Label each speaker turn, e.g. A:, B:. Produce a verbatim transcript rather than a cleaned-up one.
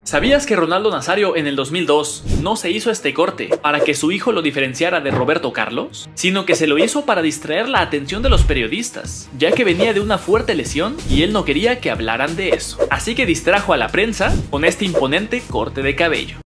A: ¿Sabías que Ronaldo Nazario en el dos mil dos no se hizo este corte para que su hijo lo diferenciara de Roberto Carlos? Sino que se lo hizo para distraer la atención de los periodistas, ya que venía de una fuerte lesión y él no quería que hablaran de eso. Así que distrajo a la prensa con este imponente corte de cabello.